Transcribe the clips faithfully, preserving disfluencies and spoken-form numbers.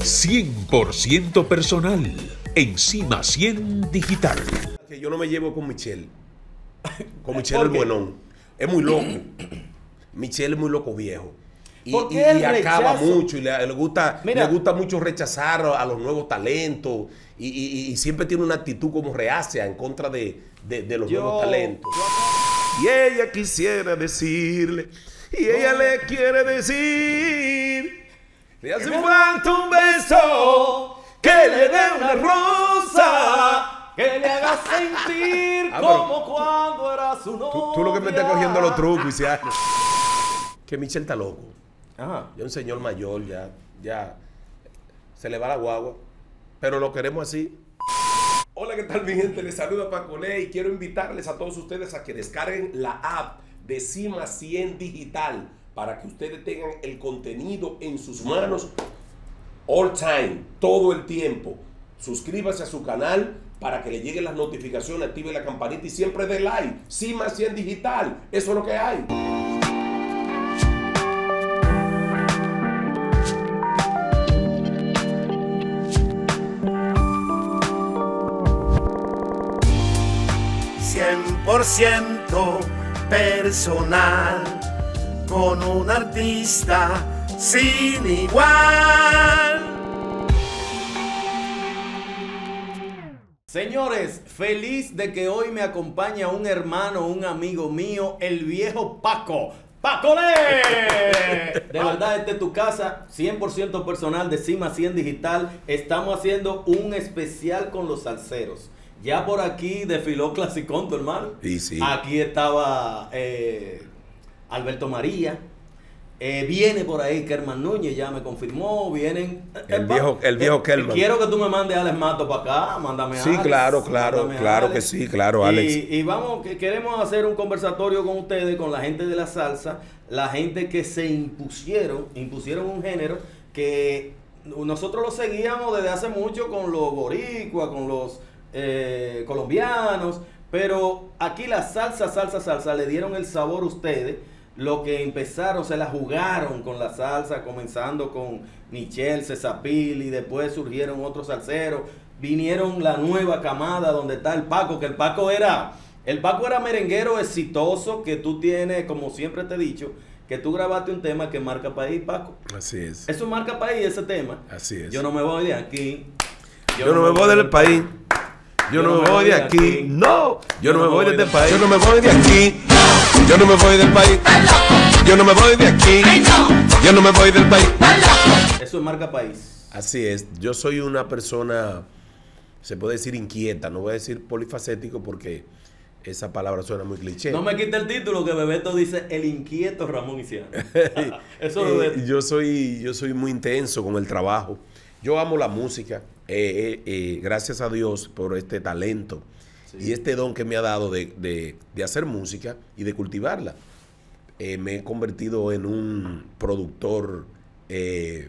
cien por ciento personal en Cima cien Digital. Que yo no me llevo con Michelle. Con Michelle el buenón. Es muy loco. Michelle es muy loco viejo. Y, y, y acaba mucho y le, le, gusta, le gusta mucho rechazar a los nuevos talentos y, y, y siempre tiene una actitud como reacia en contra de, de, de los yo, nuevos talentos. Yo... Y ella quisiera decirle, y ella oh. le quiere decir, le hace falta un beso, que le dé una rosa, que le haga sentir ah, como cuando era su novia. Tú, tú lo que me estás cogiendo los trucos y se hace. Que Michelle está loco. Ajá. Ya un señor mayor, ya, ya se le va la guagua, pero lo queremos así. Hola, ¿qué tal mi gente? Les saluda Paconé y quiero invitarles a todos ustedes a que descarguen la app de Cima cien Digital para que ustedes tengan el contenido en sus manos all time, todo el tiempo. Suscríbase a su canal para que le lleguen las notificaciones, active la campanita y siempre dé like. Cima cien Digital, eso es lo que hay. cien por ciento personal, con un artista sin igual. Señores, feliz de que hoy me acompaña un hermano, un amigo mío, el viejo Paco. ¡Paconé! De verdad, esta es tu casa, cien por ciento personal de Cima cien Digital. Estamos haciendo un especial con los salseros. Ya por aquí desfiló Clasicón, tu hermano. Sí, sí. Aquí estaba eh, Alberto María. Eh, viene por ahí Kerman Núñez, ya me confirmó. Vienen. El viejo, el viejo eh, Kerman. Quiero que tú me mandes a Alex Mato para acá. Mándame a Sí, Alex, claro, claro, claro Alex. que sí, claro, Alex. Y, y vamos, que queremos hacer un conversatorio con ustedes, con la gente de la salsa, la gente que se impusieron, impusieron un género que nosotros lo seguíamos desde hace mucho con los boricuas, con los Eh, colombianos, pero aquí la salsa, salsa, salsa le dieron el sabor a ustedes, lo que empezaron, se la jugaron con la salsa, comenzando con Michelle, César Pili, después surgieron otros salseros, vinieron la nueva camada donde está el Paco, que el Paco era, el Paco era merenguero exitoso, que tú tienes, como siempre te he dicho, que tú grabaste un tema que marca país, Paco. Así es. Eso marca país, ese tema. Así es. Yo no me voy de aquí. Yo, yo no me voy del país. Yo no me voy de aquí, no. Yo no me voy de este país. Yo no me voy de aquí. Yo no me voy del país. Yo no me voy de aquí. Yo no me voy del país. Eso es marca país. Así es. Yo soy una persona, se puede decir inquieta, no voy a decir polifacético porque esa palabra suena muy cliché. No me quite el título que Bebeto dice el inquieto Ramón Isiano. Eso eh, yo soy, yo soy muy intenso con el trabajo. Yo amo la música, eh, eh, eh, gracias a Dios por este talento sí. y este don que me ha dado de, de, de hacer música y de cultivarla. Eh, me he convertido en un productor eh,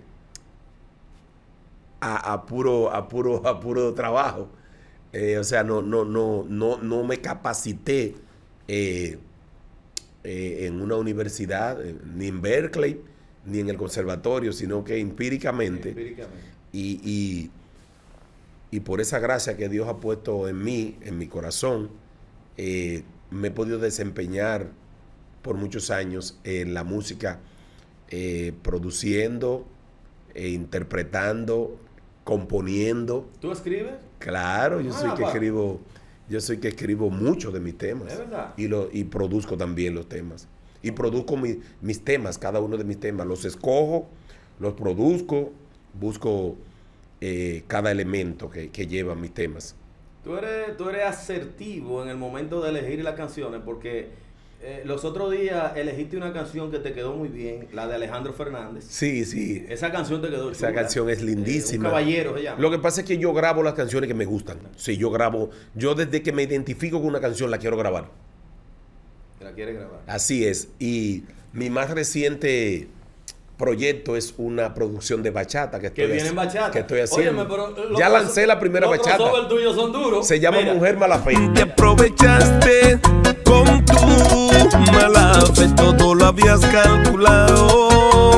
a, a, puro, a, puro, a puro trabajo. Eh, o sea, no, no, no, no, no me capacité eh, eh, en una universidad, eh, ni en Berkeley, ni en el conservatorio, sino que empíricamente. empíricamente. Y, y, y por esa gracia que Dios ha puesto en mí, en mi corazón, eh, me he podido desempeñar por muchos años en la música, eh, produciendo, eh, interpretando, componiendo. ¿Tú escribes? Claro, yo ah, soy que escribo, yo soy que escribo muchos de mis temas. ¿Es verdad? Y, lo, y produzco también los temas. Y produzco mi, mis temas, cada uno de mis temas. Los escojo, los produzco, busco eh, cada elemento que, que lleva mis temas. Tú eres, tú eres asertivo en el momento de elegir las canciones, porque eh, los otros días elegiste una canción que te quedó muy bien, la de Alejandro Fernández. Sí, sí. Esa canción te quedó chula. Esa canción es lindísima. Eh, un caballero se llama. Lo que pasa es que yo grabo las canciones que me gustan. Sí, yo grabo. Yo desde que me identifico con una canción la quiero grabar. ¿La quiere grabar? Así es. Y mi más reciente proyecto es una producción de bachata que estoy, que viene en bachata. Que estoy haciendo. Óyeme, pero ya lancé la primera los bachata. Los tuyos son duros. Se llama Mira. Mujer Mala Fe. Te aprovechaste con tu mala fe, todo lo habías calculado. Yo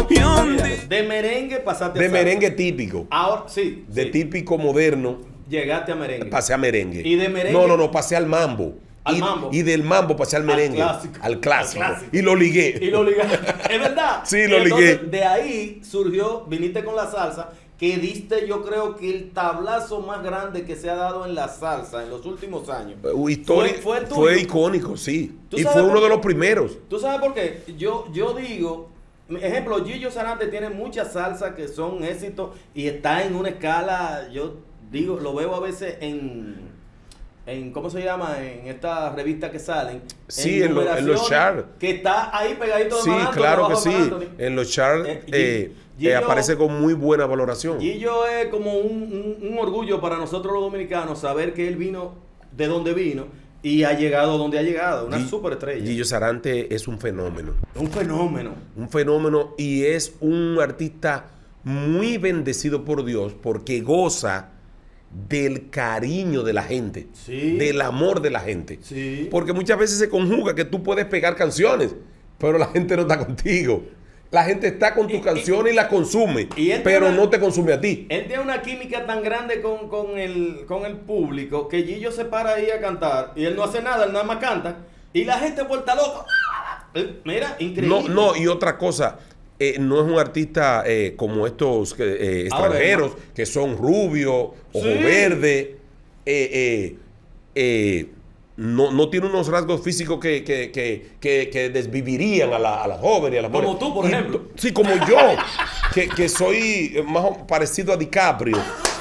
Sandy. De merengue pasaste De a salsa. merengue típico. Ahora, sí. De sí. típico moderno. Llegaste a merengue. Pasé a merengue. ¿Y de merengue? No, no, no, pasé al mambo. Al y, mambo. y del mambo pasé al merengue. Al clásico. Al clásico. Al clásico. Y lo ligué. Y lo ligaste. Es verdad. Sí, lo Entonces, ligué. De ahí surgió, viniste con la salsa, que diste, yo creo que el tablazo más grande que se ha dado en la salsa en los últimos años. Uh, histori- Fue- fue el tuyo. fue icónico, sí. ¿Tú Y sabes fue por uno de qué? los primeros. ¿Tú sabes por qué? Yo, yo digo, ejemplo, Gillo Sarante tiene muchas salsas que son éxitos y está en una escala, yo digo, lo veo a veces en, en ¿cómo se llama? En estas revistas que salen. Sí, en, lo- en los numeraciones, charts. Que está ahí pegadito de Sí, Marc Anthony, claro que debajo de sí. Marc Anthony. En los charts Eh, eh, Gillo- eh, aparece con muy buena valoración. Gillo es como un, un- un orgullo para nosotros los dominicanos saber que él vino de donde vino y ha llegado donde ha llegado, una Gi- superestrella. Gillo Sarante es un fenómeno. Un fenómeno. Un fenómeno y es un artista muy bendecido por Dios porque goza del cariño de la gente, Sí. del amor de la gente. Sí. Porque muchas veces se conjuga que tú puedes pegar canciones, pero la gente no está contigo. La gente está con tus Y- canciones y, las consume, y él pero tiene- no te consume a ti. Él tiene una química tan grande con, con, el, con el público que Gillo se para ahí a cantar y él no hace nada, él nada más canta y la gente vuelta loca. Eh, Mira, increíble. No, no, y otra cosa, eh, no es un artista eh, como estos que, eh, extranjeros Ahora, que son rubios, ojo Sí. verde, eh, eh, eh, no, no tiene unos rasgos físicos que, que, que, que, que desvivirían a, la, a las jóvenes, a las Como mujeres. tú, por Y ejemplo. t- Sí, como yo, que, que soy más o- parecido a DiCaprio.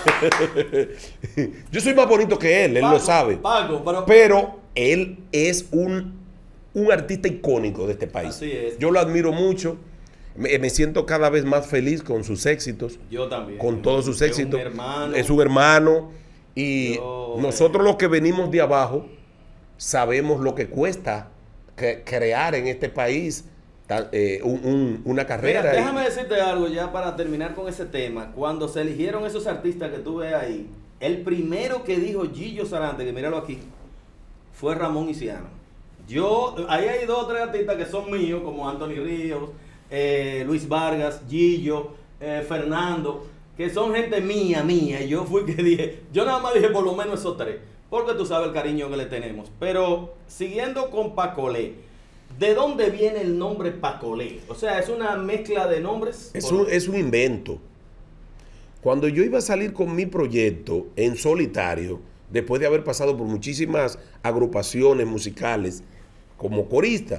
Yo soy más bonito que él, él Paco, lo sabe. Paco, pero, Pero él es un, un artista icónico de este país. Así es. Yo lo admiro mucho. Me, me siento cada vez más feliz con sus éxitos, yo también. con todos sus Es éxitos. un hermano. Es un hermano. Y Yo, nosotros los que venimos de abajo sabemos lo que cuesta que- crear en este país ta- eh, un- un- una carrera. Mira, Y- déjame decirte algo ya para terminar con ese tema. Cuando se eligieron esos artistas que tú ves ahí, el primero que dijo Gillo Sarante, que míralo aquí, fue Ramón Iciano. Yo, ahí hay dos o tres artistas que son míos, como Anthony Ríos, eh, Luis Vargas, Gillo, eh, Fernando, que son gente mía, mía. Y yo fui que dije, yo nada más dije por lo menos esos tres, porque tú sabes el cariño que le tenemos. Pero siguiendo con Pacolé, ¿de dónde viene el nombre Pacolé? O sea, ¿es una mezcla de nombres? Es ¿O no? un, es un invento. Cuando yo iba a salir con mi proyecto en solitario, después de haber pasado por muchísimas agrupaciones musicales como corista,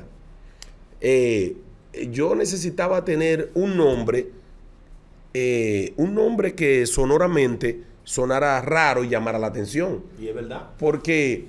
eh, yo necesitaba tener un nombre, eh, un nombre que sonoramente sonara raro y llamara la atención. Y es verdad. Porque,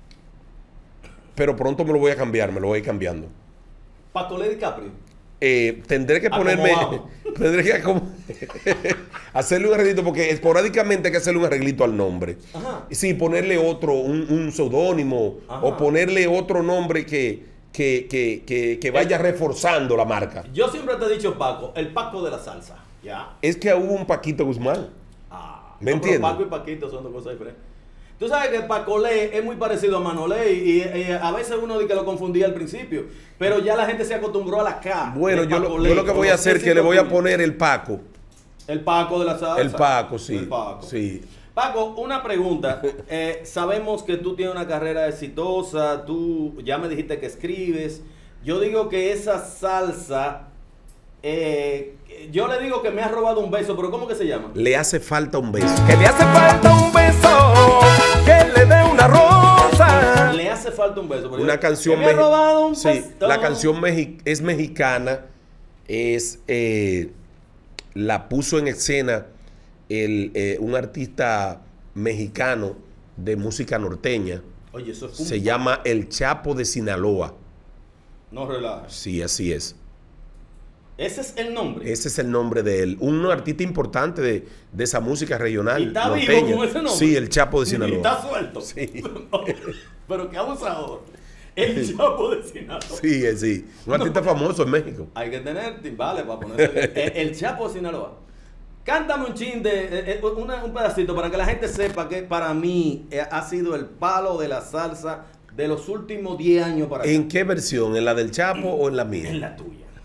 pero pronto me lo voy a cambiar, me lo voy a ir cambiando. Pacolé DiCaprio. Eh, tendré que ponerme, Acomodado. tendré que acom- hacerle un arreglito, porque esporádicamente hay que hacerle un arreglito al nombre. Ajá. Sí, ponerle otro, un, un seudónimo, Ajá. o ponerle otro nombre que, que, que, que, que vaya reforzando la marca. Yo siempre te he dicho Paco, el Paco de la salsa. ¿Ya? Es que hubo un Paquito Guzmán. Ah, ¿Me no, pero entiendes? Paco y Paquito son dos cosas diferentes. Tú sabes que Pacolé es muy parecido a Manolé y, y a veces uno dice que lo confundía al principio, pero ya la gente se acostumbró a la K. Bueno, de yo lo, Pacolé, yo lo que con voy a los hacer es que le éxitos voy a tuyos. poner el Paco. El Paco de la salsa. El Paco, sí. El Paco. Sí. Paco, una pregunta. Eh, sabemos que tú tienes una carrera exitosa, tú ya me dijiste que escribes. Yo digo que esa salsa, eh, yo le digo que me ha robado un beso, pero ¿cómo que se llama? Le hace falta un beso. Que le hace falta un beso, que le dé una rosa. Le hace falta un beso. pero Una yo- canción que me ha meji- robado un sí, beso. la canción mexi- es mexicana, es eh, la puso en escena el, eh, un artista mexicano de música norteña, Oye, eso es un... se llama El Chapo de Sinaloa. No relajes. Sí, así es. Ese es el nombre. Ese es el nombre de él, un artista importante de, de esa música regional. ¿Y está vivo norteña. con ese nombre? Sí, El Chapo de Y Sinaloa. está suelto. Sí. Pero qué abusador. El Chapo de Sinaloa. Sí, eh, sí. Un artista famoso en México. Hay que tener timbales para ponerse. el, el Chapo de Sinaloa. Cántame un chin de eh, eh, una- un pedacito para que la gente sepa que para mí eh, ha sido el palo de la salsa de los últimos diez años para acá. ¿En qué versión? ¿En la del Chapo o en la mía? En la tuya.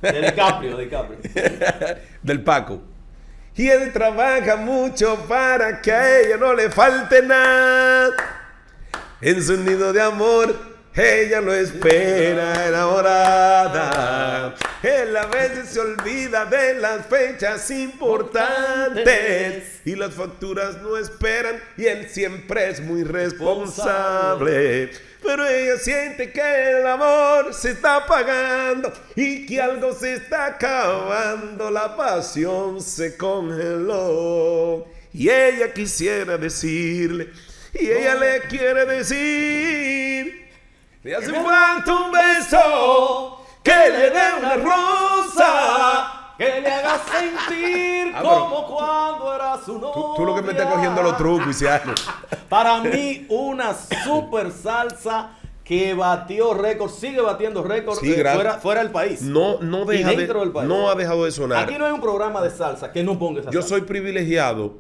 De DiCaprio, de DiCaprio. Del Paco. Y él trabaja mucho para que a ella no le falte nada. En su nido de amor, ella lo espera enamorada. Él a veces se olvida de las fechas importantes y las facturas no esperan y él siempre es muy responsable. Pero ella siente que el amor se está apagando y que algo se está acabando. La pasión se congeló y ella quisiera decirle, y ella le quiere decir, le hace falta un beso que le dé una rosa, que le haga sentir ah, como cuando era su novia. Tú, tú lo que me estás cogiendo los trucos, Isiano. Para mí, una super salsa que batió récord, sigue batiendo récord sí, eh, fuera, fuera del país. No, no, deja y dentro de, del país. No ha dejado de sonar. Aquí no hay un programa de salsa que no ponga esa Yo salsa. soy privilegiado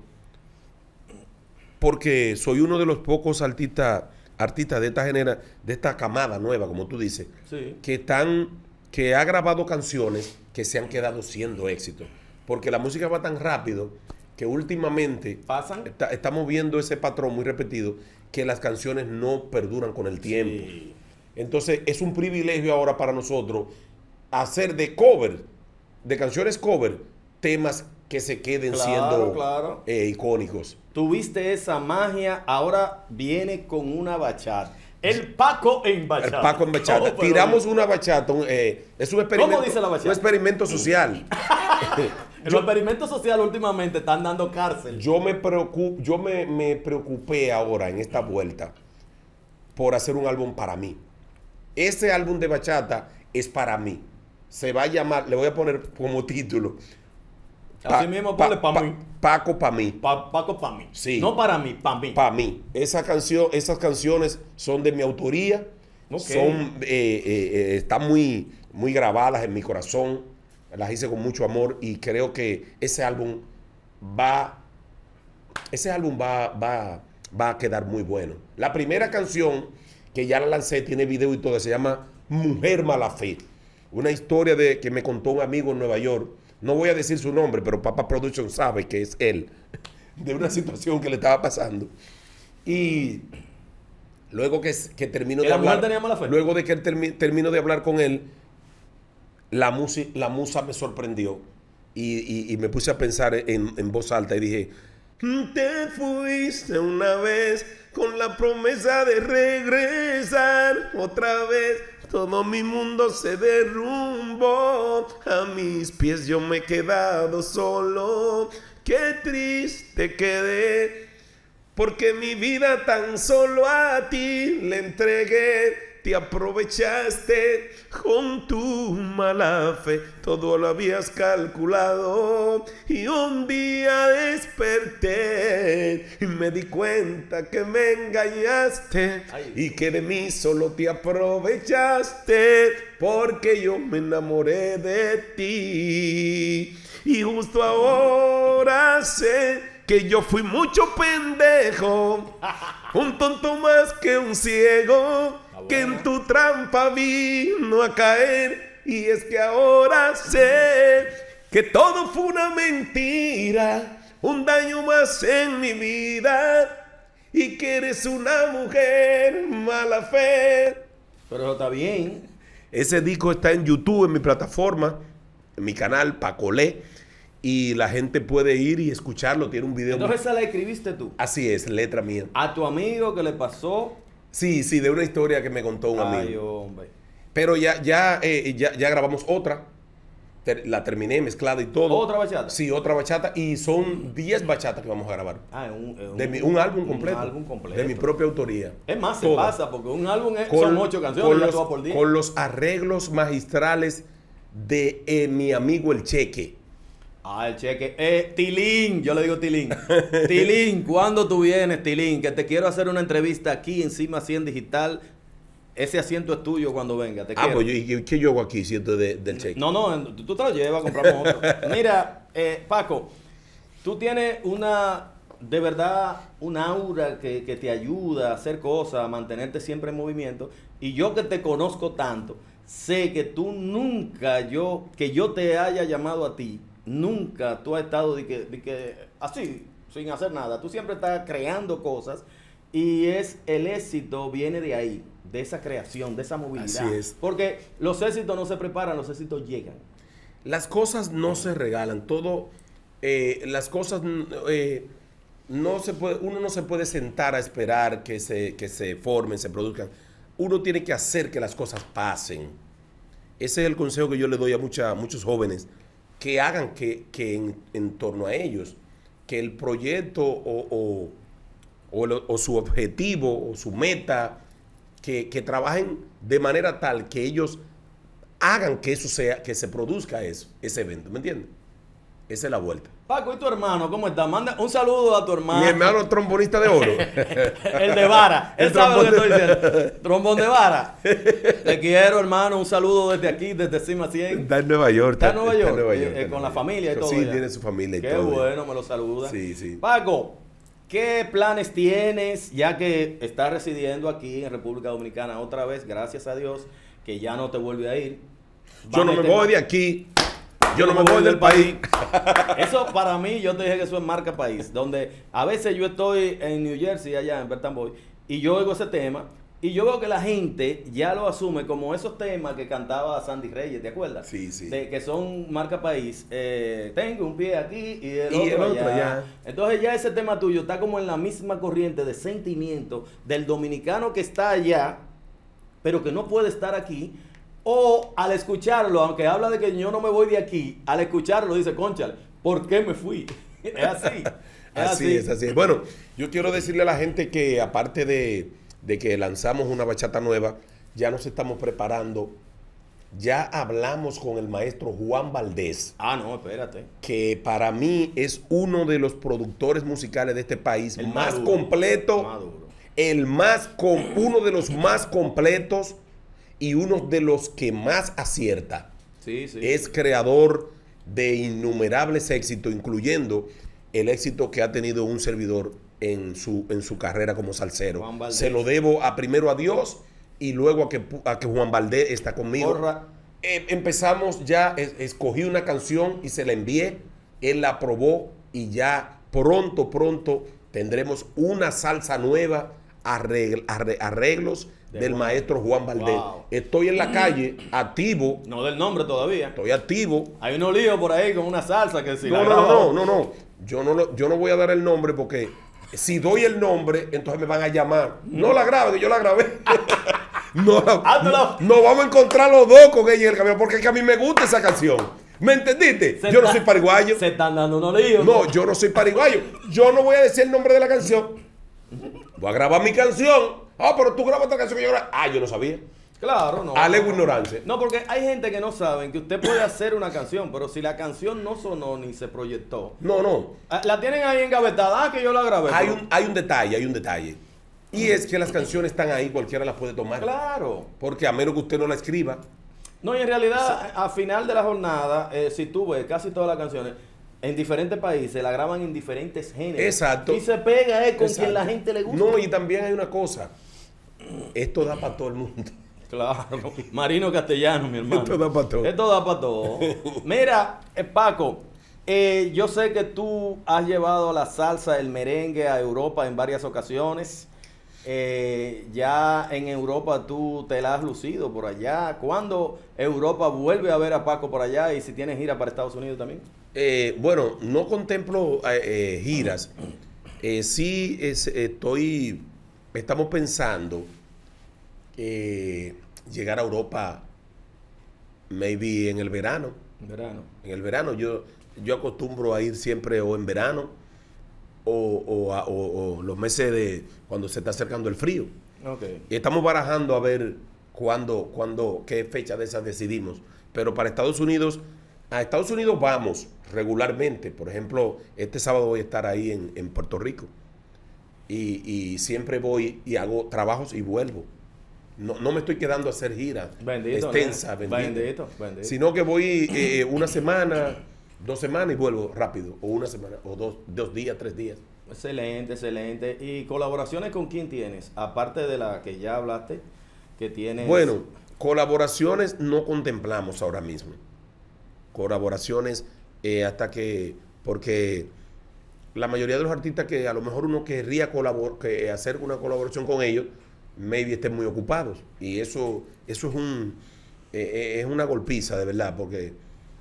porque soy uno de los pocos artistas artistas de esta genera, de esta camada nueva, como tú dices, sí. que están, que ha grabado canciones que se han quedado siendo éxitos. Porque la música va tan rápido que últimamente ¿Pasan? Está, estamos viendo ese patrón muy repetido, que las canciones no perduran con el tiempo. Sí. Entonces es un privilegio ahora para nosotros hacer de cover, de canciones cover, temas que se queden Claro, siendo claro. Eh, icónicos. Tuviste esa magia, ahora viene con una bachata. El Paco en bachata. El Paco en bachata. Oh, Tiramos una bachata, un, eh, es un experimento. ¿Cómo dice la bachata? Un experimento social. Los experimentos sociales últimamente están dando cárcel. Yo me preocup, yo me, me preocupé ahora en esta vuelta por hacer un álbum para mí. Ese álbum de bachata es para mí. Se va a llamar, le voy a poner como título, Así mismo ponle pa, pa, mí. Paco pa' mí. Pa, Paco para mí. Sí. No para mí, para mí. Para mí. Esa canción, esas canciones son de mi autoría. Okay. Son, eh, eh, eh, están muy, muy grabadas en mi corazón. Las hice con mucho amor y creo que ese álbum va, ese álbum va, va, va a quedar muy bueno. La primera canción que ya la lancé, tiene video y todo, se llama Mujer Mala Fe. Una historia de, que me contó un amigo en Nueva York. No voy a decir su nombre, pero Papa Production sabe que es él. De una situación que le estaba pasando. Y luego que, que termino de la hablar, mujer tenía mala fe. luego de que él termi, termino de hablar con él, la, musi, la musa me sorprendió. Y, y, y me puse a pensar en, en voz alta y dije, te fuiste una vez con la promesa de regresar otra vez. Todo mi mundo se derrumbó, a mis pies yo me he quedado solo. Qué triste quedé, porque mi vida tan solo a ti le entregué. Te aprovechaste con tu mala fe, todo lo habías calculado. Y un día desperté y me di cuenta que me engañaste. Ay, y que de mí solo te aprovechaste, porque yo me enamoré de ti. Y justo ahora sé que yo fui mucho pendejo, un tonto más que un ciego, que en tu trampa vino a caer. Y es que ahora sé que todo fue una mentira, un daño más en mi vida, y que eres una mujer mala fe. Pero eso está bien. Ese disco está en YouTube, en mi plataforma, en mi canal Pacolé, y la gente puede ir y escucharlo. Tiene un video. Entonces esa la escribiste tú. Así es, letra mía. A tu amigo que le pasó. Sí, sí, de una historia que me contó un Ay, amigo. hombre. Pero ya, ya, eh, ya, ya grabamos otra. Ter, la terminé mezclada y todo. ¿Otra bachata? Sí, otra bachata. Y son diez bachatas que vamos a grabar. Ah, un, un, de mi, un álbum completo. Un álbum completo. De mi propia autoría. Es más, se Toda. pasa, porque un álbum es, con, son ocho canciones. Con ya los, tú vas por día. con los arreglos magistrales de eh, mi amigo El Cheque. Ah, el cheque. Eh, Tilín, yo le digo Tilín. Tilín, ¿cuándo tú vienes, Tilín? Que te quiero hacer una entrevista aquí en Cima cien Digital. Ese asiento es tuyo cuando venga. Te ah, quiero. pues yo, ¿y qué yo hago aquí, siento de, del Cheque? No, no, tú, tú te lo llevas, compramos otro. Mira, eh, Paco, tú tienes una, de verdad, un aura que, que te ayuda a hacer cosas, a mantenerte siempre en movimiento. Y yo que te conozco tanto, sé que tú nunca, yo, que yo te haya llamado a ti, nunca tú has estado de que, de que, así, sin hacer nada. Tú siempre estás creando cosas y es el éxito viene de ahí, de esa creación, de esa movilidad. Así es. Porque los éxitos no se preparan, los éxitos llegan. Las cosas no se regalan, todo, eh, las cosas, eh, no se puede, uno no se puede sentar a esperar que se, que se formen, se produzcan. Uno tiene que hacer que las cosas pasen. Ese es el consejo que yo le doy a mucha, muchos jóvenes, que hagan que, que en, en torno a ellos, que el proyecto o, o, o, lo, o su objetivo o su meta, que, que trabajen de manera tal que ellos hagan que eso sea, que se produzca eso, ese evento, ¿me entiendes? Esa es la vuelta. Paco, ¿y tu hermano cómo está? Manda un saludo a tu hermano. Mi hermano trombonista de oro. El de vara. Él El sabe lo que trombón estoy diciendo. Trombón de vara. Te quiero, hermano. Un saludo desde aquí, desde Cima cien. Está en Nueva York. Está en Nueva York. Está en Nueva York, eh, está en con Nueva la York. familia y todo. Sí, ya. tiene su familia y Qué todo. Qué bueno, me lo saluda. Sí, sí. Paco, ¿qué planes tienes ya que estás residiendo aquí en República Dominicana otra vez? Gracias a Dios, que ya no te vuelve a ir. Yo no me voy de aquí. Yo no me voy del país. Eso para mí, yo te dije que eso es marca país, donde a veces yo estoy en New Jersey, allá en Bertan Boy, y yo oigo ese tema, y yo veo que la gente ya lo asume como esos temas que cantaba Sandy Reyes, ¿te acuerdas? Sí, sí. De que son marca país. Eh, tengo un pie aquí y el, Y otro, el otro allá. allá. Entonces ya ese tema tuyo está como en la misma corriente de sentimiento del dominicano que está allá, pero que no puede estar aquí. O al escucharlo, aunque habla de que yo no me voy de aquí, al escucharlo dice, conchal, ¿por qué me fui? Es así. Es Así, así es, así es. Bueno, yo quiero decirle a la gente que aparte de, de que lanzamos una bachata nueva, ya nos estamos preparando. Ya hablamos con el maestro Juan Valdés. Ah, no, espérate. Que para mí es uno de los productores musicales de este país El más maduro, completo. maduro. El más, con, uno de los más completos y uno de los que más acierta. Sí, sí. Es creador de innumerables éxitos, incluyendo el éxito que ha tenido un servidor en su, en su carrera como salsero. Se lo debo a primero a Dios y luego a que, a que Juan Valdés está conmigo. Eh, empezamos ya, es, escogí una canción y se la envié, él la aprobó y ya pronto, pronto tendremos una salsa nueva, arregl, arregl, arreglos de del Juan. Maestro Juan Valdés. Wow. Estoy en la calle, activo. No del nombre todavía. Estoy activo. Hay unos líos por ahí con una salsa que si no, la no, no, no, no. Yo no, lo, yo no voy a dar el nombre porque si doy el nombre, entonces me van a llamar. No la grabe, que yo la grabé. no, no, no vamos a encontrar los dos con ella en el camino porque es que a mí me gusta esa canción. ¿Me entendiste? Se yo está, no soy pariguayo. Se están dando unos líos. No, yo no soy pariguayo. Yo no voy a decir el nombre de la canción. Voy a grabar mi canción. Ah, pero tú grabas esta canción que yo grabé. Ah, yo no sabía. Claro, no. Alego ignorancia. No, porque hay gente que no saben que usted puede hacer una canción, pero si la canción no sonó ni se proyectó. No, no. La tienen ahí engavetada. Ah, que yo la grabé. Hay pero... un, hay un detalle, hay un detalle. Y es que las canciones están ahí, cualquiera las puede tomar. Claro. Porque a menos que usted no la escriba. No, y en realidad, a final de la jornada, eh, si tú ves casi todas las canciones, en diferentes países, la graban en diferentes géneros. Exacto. Y se pega eh, con Exacto. quien la gente le gusta. No, y también hay una cosa. Esto da para todo el mundo. Claro. Marino Castellano, mi hermano. Esto da para todo. Esto da para todo. Mira, eh, Paco, eh, yo sé que tú has llevado la salsa, el merengue a Europa en varias ocasiones. Eh, ya en Europa tú te la has lucido por allá. ¿Cuándo Europa vuelve a ver a Paco por allá? Y si tienes gira para Estados Unidos también. Eh, bueno, no contemplo eh, giras. Eh, sí es, estoy, estamos pensando eh, llegar a Europa, maybe en el verano. Verano. En el verano yo, yo acostumbro a ir siempre o en verano o, o, a, o, o los meses de cuando se está acercando el frío. Okay. Y estamos barajando a ver cuándo, cuándo, qué fecha de esas decidimos. Pero para Estados Unidos, a Estados Unidos vamos regularmente. Por ejemplo, este sábado voy a estar ahí en, en Puerto Rico. Y, y siempre voy y hago trabajos y vuelvo. No, no me estoy quedando a hacer giras extensas, bendito, bendito, bendito. Sino que voy eh, una semana, dos semanas y vuelvo rápido. O una semana, o dos, dos días, tres días. Excelente, excelente. ¿Y colaboraciones con quién tienes? Aparte de la que ya hablaste, que tienes? Bueno, colaboraciones no contemplamos ahora mismo. Colaboraciones eh, hasta que, porque la mayoría de los artistas que a lo mejor uno querría colabor, que hacer una colaboración con ellos, maybe estén muy ocupados. Y eso, eso es un eh, es una golpiza, de verdad, porque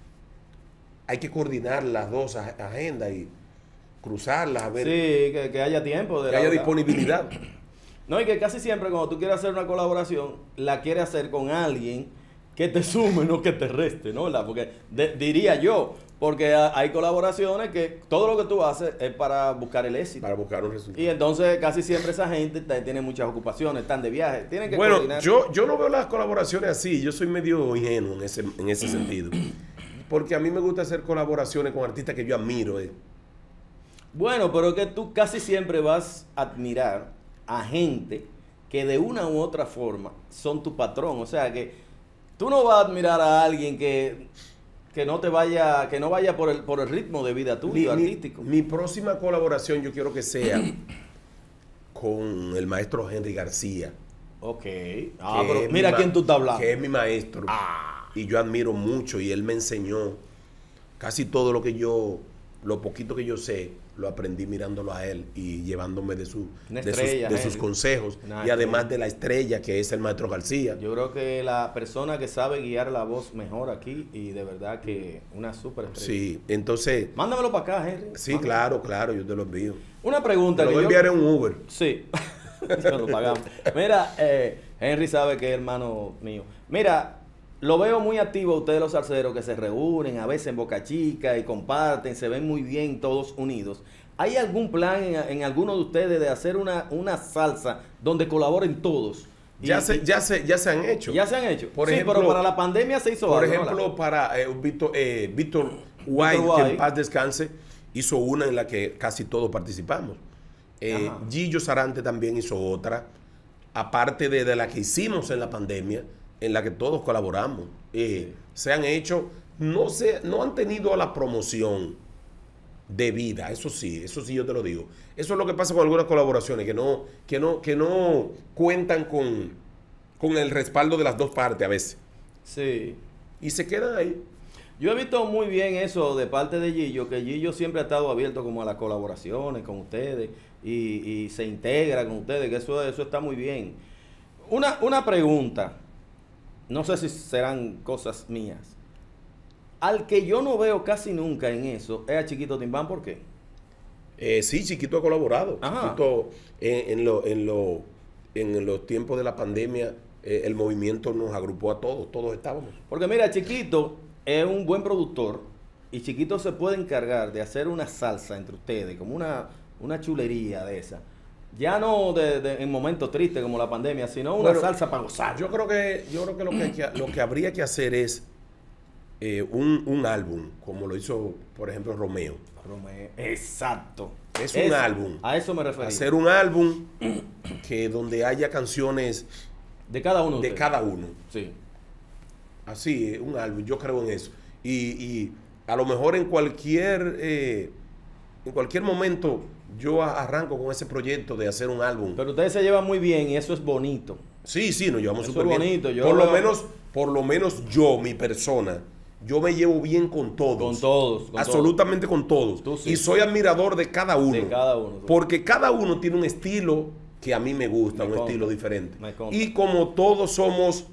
hay que coordinar las dos agendas y cruzarlas, a ver. Sí, que, que haya tiempo. De que haya disponibilidad. No, y que casi siempre cuando tú quieres hacer una colaboración, la quieres hacer con alguien que te sume, no que te reste, ¿no? ¿Verdad? Porque de, diría yo, porque hay colaboraciones que todo lo que tú haces es para buscar el éxito. Para buscar un resultado. Y entonces casi siempre esa gente tiene muchas ocupaciones, están de viaje, tienen que bueno, coordinar. yo, yo no veo las colaboraciones así, yo soy medio ingenuo en ese, en ese sentido. Porque a mí me gusta hacer colaboraciones con artistas que yo admiro. Eh. Bueno, pero es que tú casi siempre vas a admirar a gente que de una u otra forma son tu patrón. O sea que tú no vas a admirar a alguien que, que no te vaya, que no vaya por el, por el ritmo de vida tuyo, mi, artístico. Mi, mi próxima colaboración yo quiero que sea con el maestro Henry García. Ok. Ah, pero mira quién tú estás hablando. Que es mi maestro. Ah. Y yo admiro mucho y él me enseñó casi todo lo que yo, lo poquito que yo sé, lo aprendí mirándolo a él y llevándome de, su, estrella, de, sus, de sus consejos. Una y además estrella. de la estrella que es el maestro García. Yo creo que la persona que sabe guiar la voz mejor aquí y de verdad que una súper estrella. Sí, entonces... Mándamelo para acá, Henry. Sí, Mándamelo. claro, claro, yo te lo envío. Una pregunta. Te lo voy a enviar en un Uber. Sí. Yo lo pagamos. Mira, eh, Henry sabe que es hermano mío. Mira, lo veo muy activo a ustedes los salseros que se reúnen a veces en Boca Chica y comparten, se ven muy bien todos unidos. ¿Hay algún plan en, en alguno de ustedes de hacer una, una salsa donde colaboren todos? Y, Ya se, ya, se, ya se han hecho. ya se han hecho. Por sí, ejemplo, pero para la pandemia se hizo Por algo, ejemplo, ¿no? para eh, Víctor, eh, Víctor White, Víctor que White. en paz descanse, hizo una en la que casi todos participamos. Eh, Ajá. Gillo Sarante también hizo otra, aparte de, de la que hicimos en la pandemia, en la que todos colaboramos. Eh, Sí. Se han hecho, no, se, no han tenido la promoción debida, eso sí, eso sí yo te lo digo. Eso es lo que pasa con algunas colaboraciones, que no, que no, que no cuentan con, con el respaldo de las dos partes a veces. Sí. Y se quedan ahí. Yo he visto muy bien eso de parte de Gillo, que Gillo siempre ha estado abierto como a las colaboraciones con ustedes y, y se integra con ustedes, que eso, eso está muy bien. Una, una pregunta, no sé si serán cosas mías. Al que yo no veo casi nunca en eso es a Chiquito Timbán, ¿por qué? Eh, sí, Chiquito ha colaborado. Ajá. Chiquito, en, en, lo, en, lo, en los tiempos de la pandemia, eh, el movimiento nos agrupó a todos, todos estábamos. Porque mira, Chiquito es un buen productor y Chiquito se puede encargar de hacer una salsa entre ustedes, como una, una chulería de esa. Ya no de, de- en momentos tristes como la pandemia, sino una Bueno, salsa para gozar. Yo creo que, yo creo que, lo, que hay que lo que habría que hacer es eh, un, un álbum, como lo hizo, por ejemplo, Romeo. Romeo, exacto. Es un álbum. A eso me refería. Hacer un álbum que donde haya canciones de cada uno. de ustedes. cada uno. Sí. Así, un álbum, yo creo en eso. Y, y a lo mejor en cualquier eh, en cualquier momento yo a- arranco con ese proyecto de hacer un álbum. Pero ustedes se llevan muy bien y eso es bonito. Sí, sí, nos llevamos Eso súper es bien. bonito, yo por lo lo- menos, por lo menos yo, mi persona, yo me llevo bien con todos. Con todos. con absolutamente con todos. Tú sí. Y soy admirador de cada uno. De cada uno. Porque cada uno tiene un estilo que a mí me gusta, Me un consta, estilo diferente. me consta. Y como todos somos,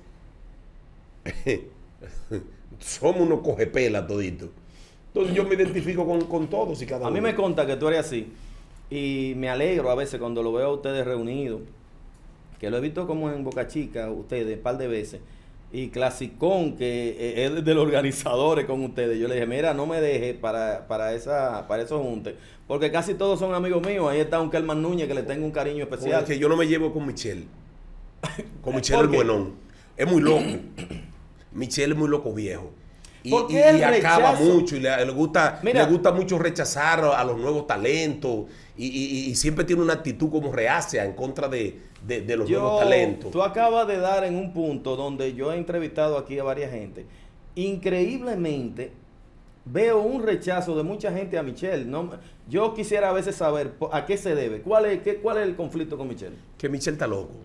somos unos cogepelas toditos. Entonces yo me identifico con, con todos y cada A uno. mí me conta que tú eres así. Y me alegro a veces cuando lo veo a ustedes reunidos. Que lo he visto como en Boca Chica, ustedes, un par de veces. Y Clasicón, que eh, es de los organizadores con ustedes. Yo le dije, mira, no me deje para, para, esa, para esos juntes. Porque casi todos son amigos míos. Ahí está un Kelman Núñez que le tengo un cariño especial. Porque yo no me llevo con Michelle. Con Michelle ¿Por el qué? buenón. Es muy loco. Michelle es muy loco viejo. Y, ¿Por y- qué el y acaba rechazo? mucho y le, le gusta, Mira. le gusta mucho rechazar a los nuevos talentos y, y- y siempre tiene una actitud como reacia en contra de, de- de los nuevos talentos. Tú acabas de dar en un punto donde yo he entrevistado aquí a varias gente. Increíblemente veo un rechazo de mucha gente a Michelle. No, yo quisiera a veces saber po- a qué se debe. ¿Cuál es, qué, cuál es el conflicto con Michelle? Que Michelle está loco.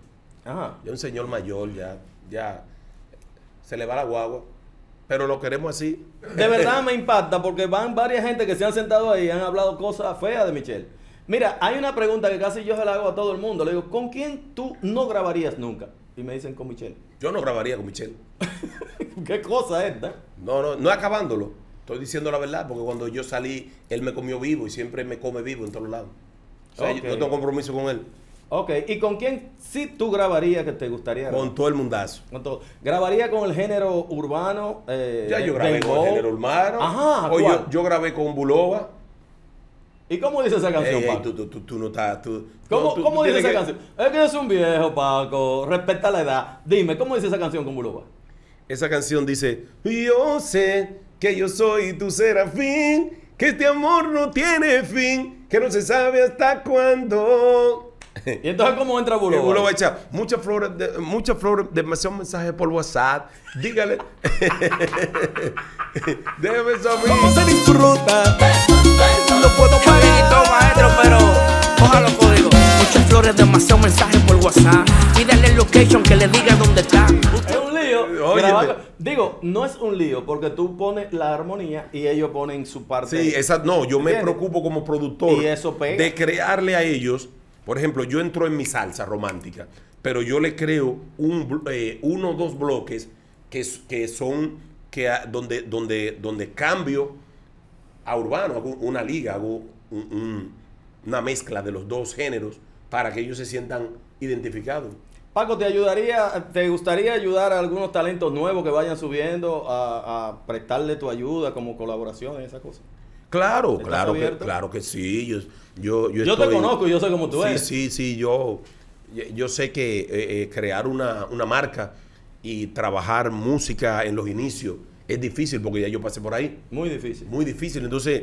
Ajá. Ya un señor mayor, ya, ya se le va la guagua. Pero lo queremos así. De verdad me impacta porque van varias gente que se han sentado ahí y han hablado cosas feas de Michelle. Mira, hay una pregunta que casi yo se la hago a todo el mundo. Le digo, ¿con quién tú no grabarías nunca? Y me dicen, con Michelle. Yo no grabaría con Michelle. ¿Qué cosa es esta? No, no, no acabándolo. Estoy diciendo la verdad, porque cuando yo salí, él me comió vivo y siempre me come vivo en todos lados. O sea, Ok. yo no tengo compromiso con él. Ok, ¿y con quién sí tú grabarías que te gustaría grabar? Con todo el mundazo. Con todo. ¿Grabaría con el género urbano? Eh, Ya yo grabé dembow? con el género urbano. Ajá, O yo, ¿cuál? yo grabé con Bulova. ¿Y cómo dice esa canción, Ey, ey, Paco? tú, tú, tú, tú no estás... Tú, ¿Cómo, no, tú- cómo tú dice esa tienes que- canción? Es que es un viejo, Paco. Respeta la edad. Dime, ¿cómo dice esa canción con Bulova? Esa canción dice, yo sé que yo soy tu serafín, que este amor no tiene fin, que no se sabe hasta cuándo. ¿Y entonces cómo entra Y Bulova? Bulova echa muchas flores, de, muchas flores, demasiado mensaje por WhatsApp. Dígale. Déjame eso a mí. ¿Cómo se disfruta? No puedo Amiguito parar. maestro, pero coja los códigos. Muchas flores, demasiado mensaje por WhatsApp. Pídale el location que le diga dónde está. Es un lío. Óyeme. grabar- Digo, no es un lío porque tú pones la armonía y ellos ponen su parte. Sí, esa, no, yo me ¿Entiendes? preocupo como productor Y eso pega. de crearle a ellos, por ejemplo, yo entro en mi salsa romántica, pero yo le creo un, blo- eh, uno o dos bloques que, s- que son, que, a- donde, donde, donde cambio a urbano, hago una liga, hago un- un- una mezcla de los dos géneros para que ellos se sientan identificados. Paco, ¿te ayudaría, te gustaría ayudar a algunos talentos nuevos que vayan subiendo a, a prestarle tu ayuda como colaboración en esa cosa? Claro, ¿Estás claro que, abierto? claro que sí. Yo, yo, yo, Yo te estoy- conozco, yo sé cómo tú sí, eres. Sí, sí, yo, yo sé que eh, eh, crear una, una marca y trabajar música en los inicios es difícil porque ya yo pasé por ahí. Muy difícil. Muy difícil. Entonces,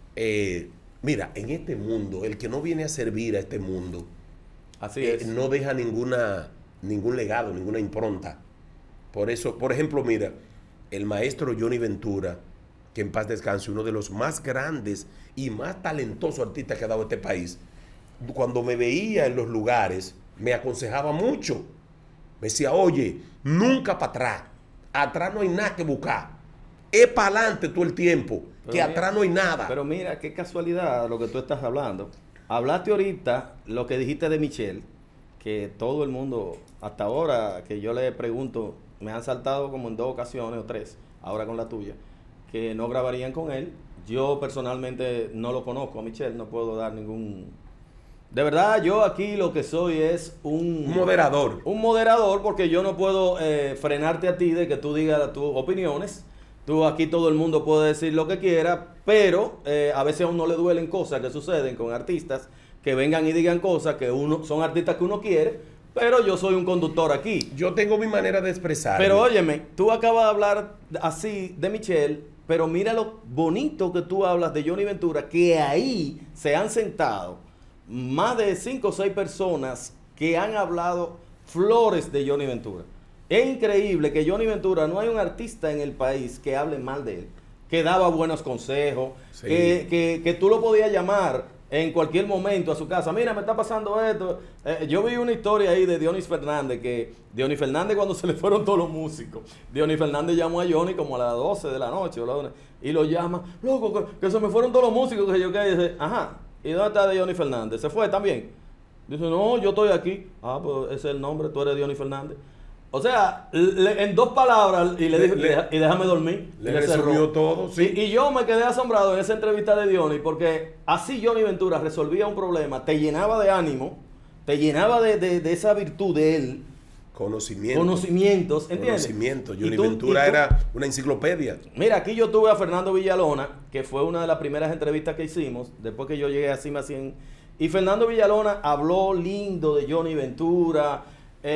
eh, mira, en este mundo, el que no viene a servir a este mundo, Así eh, es. no deja ninguna, ningún legado, ninguna impronta. Por eso, por ejemplo, mira, el maestro Johnny Ventura, que en paz descanse, uno de los más grandes y más talentosos artistas que ha dado este país, cuando me veía en los lugares, me aconsejaba mucho. Me decía, oye, nunca para atrás. Atrás no hay nada que buscar. Es para adelante todo el tiempo, Pero que mira, atrás no hay nada. Pero mira, qué casualidad lo que tú estás hablando. Hablaste ahorita lo que dijiste de Michelle, que todo el mundo, hasta ahora que yo le pregunto, me han saltado como en dos ocasiones o tres, ahora con la tuya, que no grabarían con él. Yo personalmente no lo conozco a Michelle, no puedo dar ningún... De verdad, yo aquí lo que soy es un... Un moderador. Un moderador, porque yo no puedo eh, frenarte a ti de que tú digas tus opiniones. Tú aquí todo el mundo puede decir lo que quiera, pero eh, a veces a uno le duelen cosas que suceden con artistas que vengan y digan cosas que uno son artistas que uno quiere, pero yo soy un conductor aquí. Yo tengo mi manera de expresar. Pero óyeme, tú acabas de hablar así de Michelle, pero mira lo bonito que tú hablas de Johnny Ventura, que ahí se han sentado más de cinco o seis personas que han hablado flores de Johnny Ventura. Es increíble que Johnny Ventura, no hay un artista en el país que hable mal de él, que daba buenos consejos, Sí. que, que, que tú lo podías llamar en cualquier momento a su casa. Mira, me está pasando esto. Eh, yo vi una historia ahí de Dionis Fernández, que Dionis Fernández cuando se le fueron todos los músicos, Dionis Fernández llamó a Johnny como a las doce de la noche o la una, y lo llama, loco, que, que se me fueron todos los músicos, que yo que dice, ajá, ¿y dónde está de Dionis Fernández? ¿Se fue también? Dice, no, yo estoy aquí. Ah, pues ese es el nombre, tú eres Dionis Fernández. O sea, le- en dos palabras, y le, Le- dijo, le- "Deja- y déjame dormir. le y cerró. resumió todo, sí. Y, y yo me quedé asombrado en esa entrevista de Dionis, porque así Johnny Ventura resolvía un problema, te llenaba de ánimo, te llenaba de, de- de esa virtud de él, Conocimiento. conocimientos, ¿entiendes? Conocimiento. Y Johnny tú- Ventura y tú- era una enciclopedia. Mira, aquí yo tuve a Fernando Villalona, que fue una de las primeras entrevistas que hicimos, después que yo llegué a Cima cien. Y Fernando Villalona habló lindo de Johnny Ventura.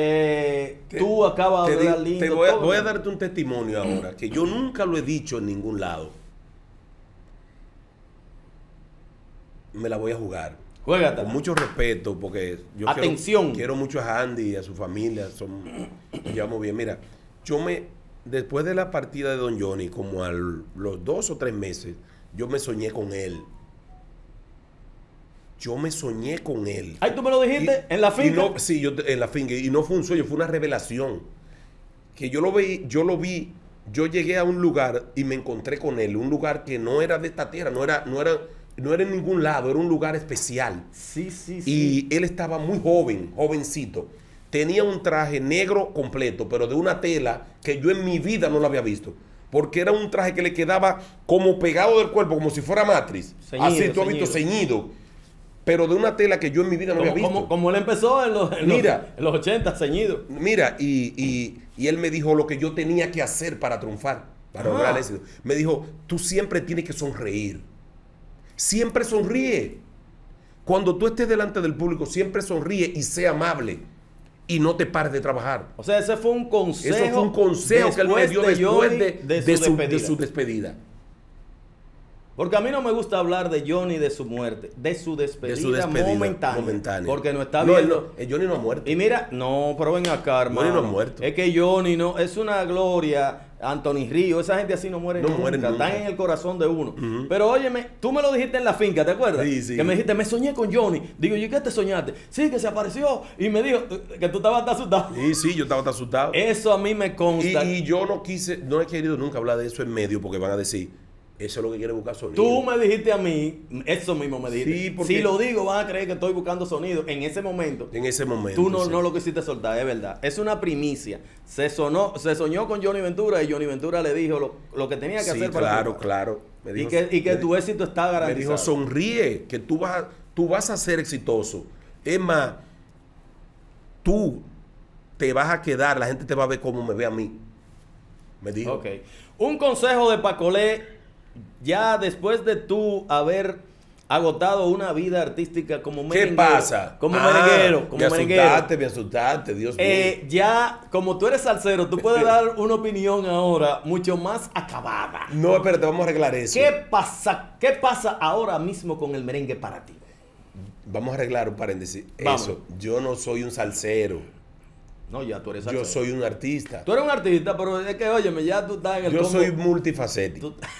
Eh, Te- tú acabas te de di- hablar lindo. te voy, a, todo. voy a darte un testimonio ahora, que yo nunca lo he dicho en ningún lado. Me la voy a jugar. Juégatela. Con mucho respeto, porque yo Atención. Quiero, quiero mucho a Andy y a su familia. Son, nos llevamos bien. Mira, yo me, después de la partida de Don Johnny, como a los dos o tres meses, yo me soñé con él. yo me soñé con él. Ay, ¿tú me lo dijiste? Y, ¿En la finca? Y no, sí, yo en la finca. Y no fue un sueño, fue una revelación. Que yo lo vi, yo lo vi, yo llegué a un lugar y me encontré con él. Un lugar que no era de esta tierra, no era, no era, no era en ningún lado, era un lugar especial. Sí, sí, sí. Y él estaba muy joven, jovencito. Tenía un traje negro completo, pero de una tela que yo en mi vida no la había visto. Porque era un traje que le quedaba como pegado del cuerpo, como si fuera Matrix. Ceñido, Así tú has visto, ceñido. Pero de una tela que yo en mi vida no como, había visto. Como, como él empezó en los, en Mira, los, en los ochenta, ceñido. Mira, y, y, y él me dijo lo que yo tenía que hacer para triunfar, para lograr el éxito. Me dijo, tú siempre tienes que sonreír. Siempre sonríe. Cuando tú estés delante del público, siempre sonríe y sea amable. Y no te pares de trabajar. O sea, ese fue un consejo. Eso fue un consejo que él me dio de después Johnny, de, de, de, su su, despedida. de su despedida. Porque a mí no me gusta hablar de Johnny de su muerte, de su despedida, De su despedida momentánea, momentánea. Porque no está No, viendo. él no, eh, Johnny no ha muerto. Y mira, no, pero ven acá, hermano. Johnny no ha muerto. Es que Johnny no, es una gloria. Anthony Río, esa gente así no muere No nunca, mueren nunca. están en el corazón de uno. Ujú. Pero óyeme, tú me lo dijiste en la finca, ¿te acuerdas? Sí, sí. Que me dijiste, me soñé con Johnny. Digo, ¿y qué te soñaste? Sí, que se apareció y me dijo que tú estabas tan asustado. Sí, sí, yo estaba tan asustado. Eso a mí me consta. Y, y yo no quise, no he querido nunca hablar de eso en medio porque van a decir, eso es lo que quiere buscar sonido. Tú me dijiste a mí, eso mismo me dijiste. Sí, porque- si lo digo, van a creer que estoy buscando sonido. En ese momento, En ese momento. tú no, sí. no lo quisiste soltar, es verdad. Es una primicia. Se sonó, se soñó con Johnny Ventura y Johnny Ventura le dijo lo, lo que tenía que Sí, hacer para claro, triunfar. claro. Me Y dijo- que, y que me tu éxito está Me garantizado. dijo, sonríe, que tú vas, a, tú vas a ser exitoso. Es más, tú te vas a quedar, la gente te va a ver como me ve a mí. Me dijo. Ok. Un consejo de Pacolé, ya después de tú haber agotado una vida artística como ¿Qué merenguero. pasa? Como Ah, merenguero, como me merenguero. asustaste, me asustaste, Dios mío. Eh, ya, como tú eres salsero, tú puedes dar una opinión ahora mucho más acabada. No, espérate, vamos a arreglar eso. ¿Qué pasa, ¿Qué pasa ahora mismo con el merengue para ti? Vamos a arreglar un paréntesis. Vamos. Eso, yo no soy un salsero. No, ya tú eres salsero. Yo soy un artista. Tú eres un artista, pero es que, óyeme, ya tú estás en el Yo combo. soy multifacético. Tú-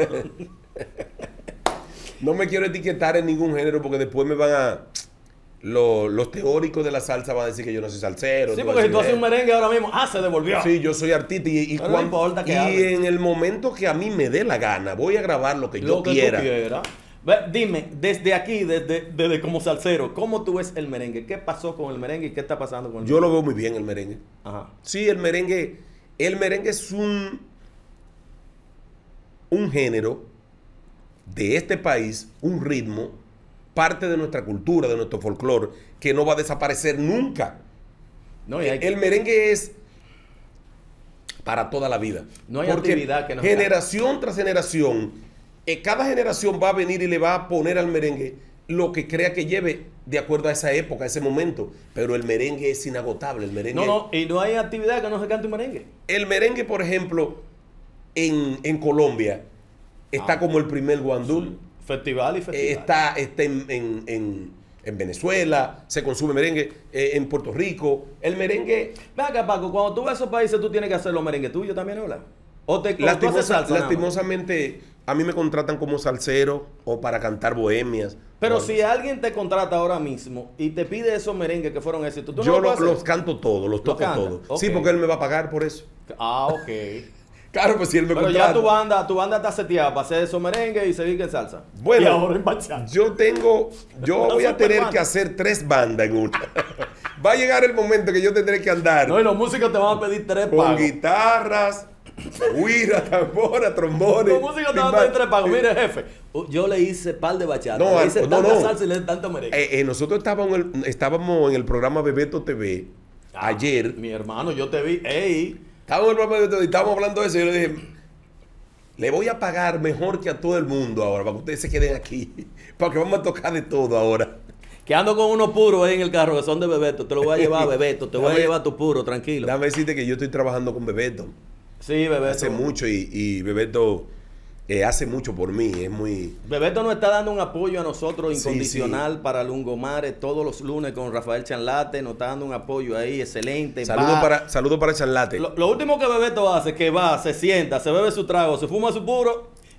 No me quiero etiquetar en ningún género porque después me van a... Lo- los teóricos de la salsa van a decir que yo no soy salsero. Sí, no porque si soy tú haces un género. merengue ahora mismo, ah, se devolvió. Sí, yo soy artista y, y, Pero no cuan- importa que y hable. en el momento que a mí me dé la gana, voy a grabar lo que yo Lo que quiera. tú quieras. Ve, dime, desde aquí, desde, desde como salsero, ¿cómo tú ves el merengue? ¿Qué pasó con el merengue y qué está pasando con el Yo lo veo muy bien el merengue. Ajá. Sí, el merengue, el merengue es un, un género de este país, un ritmo, parte de nuestra cultura, de nuestro folclore, que no va a desaparecer nunca. No, y hay que- El merengue es para toda la vida. No hay Porque actividad que no generación tras generación, eh, cada generación va a venir y le va a poner al merengue lo que crea que lleve de acuerdo a esa época, a ese momento. Pero el merengue es inagotable. El merengue, No, no, y no hay actividad que no se cante un merengue. el merengue, por ejemplo, en, en Colombia, está Ah. como el primer guandul. Festival y festival. Eh, está está en, en- en- en Venezuela, se consume merengue, eh, en Puerto Rico. El merengue, Ven acá, Paco, cuando tú vas a esos países, tú tienes que hacer los merengues tuyos también, ¿verdad? O te o tú haces lastimosa- salsa, nada más. lastimosamente, a mí me contratan como salsero o para cantar bohemias. Pero O- si alguien te contrata ahora mismo y te pide esos merengues que fueron éxitos, ¿tú no yo lo lo- puedes hacer? los canto todos, los toco cantas? todos. Ok. Sí, porque él me va a pagar por eso. Ah, ok. Claro, pues si él me Pero contrata. ya tu banda, tu banda está seteada para hacer esos merengues y seguir en salsa. Bueno, y ahora en bachata. Yo tengo, yo No voy a son tener peruanos. que hacer tres bandas en una. Va a llegar el momento que yo tendré que andar No, y los músicos te van a pedir tres con pagos. guitarras, guira, tambora, trombones. Los músicos te van a pedir tres pagos. Mire, jefe, uh, yo le hice par de bachata. No, le hice no, tanta no. salsa y le hice tanto merengue. Eh, eh, nosotros estábamos en, el, estábamos en el programa Bebeto T V Ah, ayer. Mi hermano, yo te vi. Ey, Estábamos en el programa Bebeto T V y estábamos hablando de eso. Y yo le dije, le voy a pagar mejor que a todo el mundo ahora, para que ustedes se queden aquí. Porque vamos a tocar de todo ahora. que ando con unos puros ahí en el carro que son de Bebeto. Te lo voy a llevar a Bebeto. Te voy a Dame- llevar tu puro, tranquilo. Déjame decirte que yo estoy trabajando con Bebeto. Sí, Bebeto. Hace mucho y, y Bebeto eh, hace mucho por mí. Es muy... Bebeto nos está dando un apoyo a nosotros Sí, incondicional para Lungomares todos los lunes con Rafael Chanlate. Nos está dando un apoyo ahí excelente. Saludos Va. para, saludo para Chanlate. Lo, lo último que Bebeto hace es que va, se sienta, se bebe su trago, se fuma su puro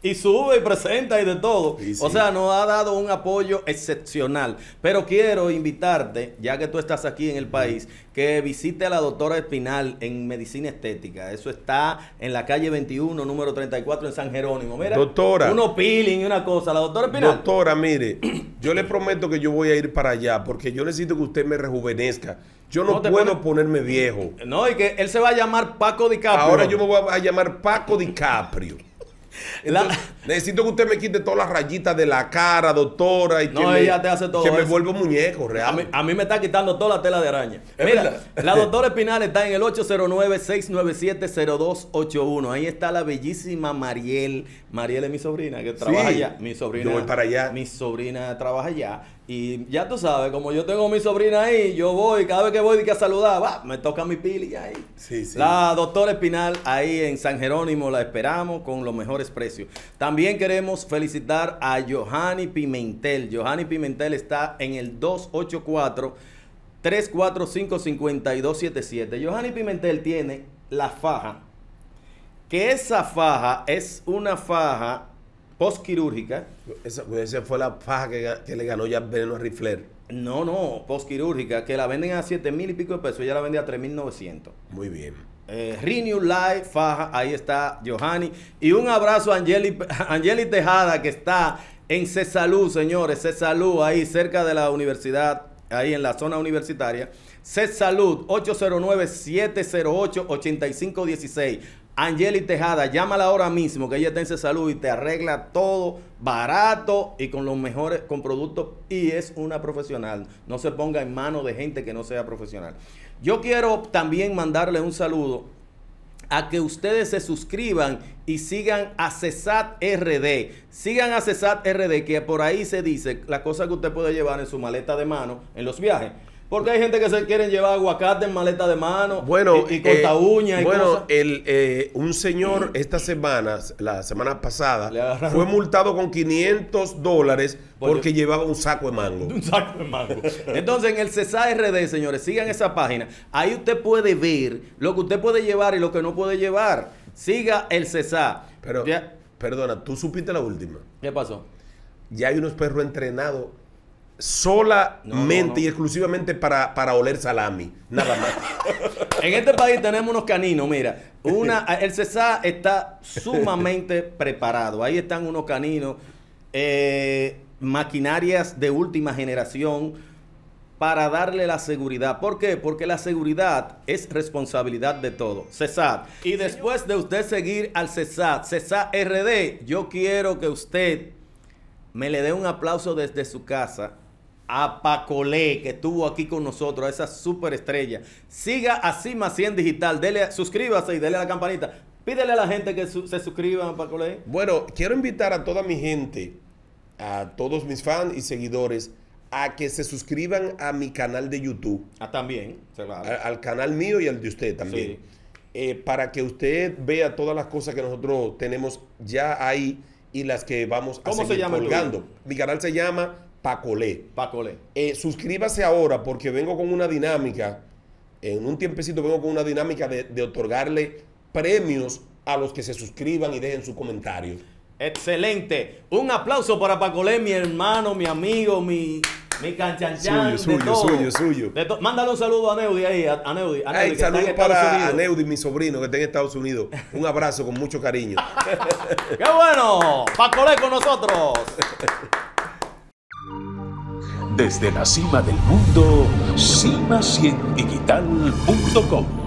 y sube y presenta y de todo. Sí, sí. O sea, nos ha dado un apoyo excepcional. Pero quiero invitarte, ya que tú estás aquí en el país, que visite a la doctora Espinal en medicina estética. Eso está en la calle veintiuno, número treinta y cuatro en San Jerónimo. Mira, doctora, uno peeling y una cosa. La doctora Espinal. Doctora, mire, yo le prometo que yo voy a ir para allá porque yo necesito que usted me rejuvenezca. Yo no, no puedo pone... ponerme viejo. No, y que él se va a llamar Paco DiCaprio. Ahora yo me voy a llamar Paco DiCaprio. Entonces, la... necesito que usted me quite todas las rayitas de la cara, doctora, y no, que, me, ella te hace todo que eso. me vuelva muñeco real. A mí, a mí me está quitando toda la tela de araña. Mira, verdad? La doctora Espinal está en el ocho cero nueve, seis nueve siete, cero dos ocho uno. Ahí está la bellísima Mariel. Mariel es mi sobrina que trabaja Sí, allá. Mi sobrina. yo voy para allá. Mi sobrina trabaja allá. Y ya tú sabes, como yo tengo a mi sobrina ahí, yo voy, cada vez que voy a saludar, va, me toca mi pili ahí. Sí, sí. La doctora Espinal ahí en San Jerónimo la esperamos con los mejores precios. También queremos felicitar a Johanny Pimentel. Johanny Pimentel está en el dos ocho cuatro, tres cuatro cinco, cinco dos siete siete. Johanny Pimentel tiene la faja, que esa faja es una faja postquirúrgica. Esa, esa fue la faja que, que le ganó ya Veneno Rifler. No, no, postquirúrgica, que la venden a siete mil y pico de pesos. Ella la vendía a tres mil novecientos. Muy bien. Eh, Renew Life, faja, ahí está Johanny. Y un abrazo a Angeli, Angeli Tejada, que está en Cesalud, señores. Cesalud, ahí cerca de la universidad, ahí en la zona universitaria. Cesalud, ocho cero nueve, siete cero ocho, ocho cinco uno seis. Angeli Tejada, llámala ahora mismo, que ella está en Cesalud y te arregla todo barato y con los mejores, con productos, y es una profesional. No se ponga en manos de gente que no sea profesional. Yo quiero también mandarle un saludo a que ustedes se suscriban y sigan a CESAT R D. Sigan a CESAT R D, que por ahí se dice la cosa que usted puede llevar en su maleta de mano en los viajes. Porque hay gente que se quieren llevar aguacate en maleta de mano, bueno, y, y corta eh, uñas y bueno, cosas. El, eh, un señor esta semana, la semana pasada, fue multado con quinientos dólares porque yo, llevaba un saco de mango. Un saco de mango. Entonces, en el CESAT R D, señores, sigan esa página. Ahí usted puede ver lo que usted puede llevar y lo que no puede llevar. Siga el CESAT. Pero, ya, perdona, ¿tú supiste la última? ¿Qué pasó? Ya hay unos perros entrenados solamente no, no, no. y exclusivamente para, para oler salami, nada más. En este país tenemos unos caninos, mira, una, el CESAT está sumamente preparado. Ahí están unos caninos, eh, maquinarias de última generación para darle la seguridad. ¿Por qué? Porque la seguridad es responsabilidad de todo. CESAT. Y después de usted seguir al CESAT, CESAT R D, yo quiero que usted me le dé un aplauso desde su casa a Pacolé, que estuvo aquí con nosotros, a esa superestrella. Siga a Cima cien Digital, dele, suscríbase y dele a la campanita. Pídele a la gente que su, se suscriban a Pacolé. Bueno, quiero invitar a toda mi gente, a todos mis fans y seguidores, a que se suscriban a mi canal de YouTube. Ah, también. Claro. A, al canal mío y al de usted también. Sí. Eh, para que usted vea todas las cosas que nosotros tenemos ya ahí y las que vamos a ¿Cómo seguir se llama colgando. Mi canal se llama Pacolé. Pacolé. Eh, suscríbase ahora porque vengo con una dinámica, en un tiempecito vengo con una dinámica de, de otorgarle premios a los que se suscriban y dejen sus comentarios. Excelente. Un aplauso para Pacolé, mi hermano, mi amigo, mi, mi canchanchan. Suyo, de suyo, todo. suyo, suyo. De to Mándale un saludo a Neudi ahí, a, a Neudi. A Neudi Ay, saludos en para a Neudi, mi sobrino, que está en Estados Unidos. Un abrazo con mucho cariño. ¡Qué bueno! Pacolé con nosotros. Desde la cima del mundo, cima cien digital punto com.